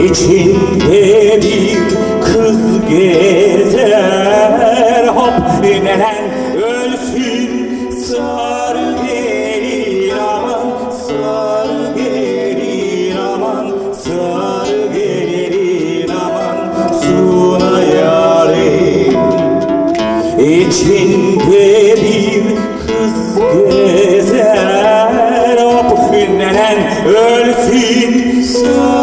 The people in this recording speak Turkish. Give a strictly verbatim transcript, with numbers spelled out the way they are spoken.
İçinde bir kız gezer, hop nenen ölsün, sar gelin aman, sar gelin aman, sar gelin aman, suna yarim. İçinde bir kız gezer, hop nenen ölsün, sar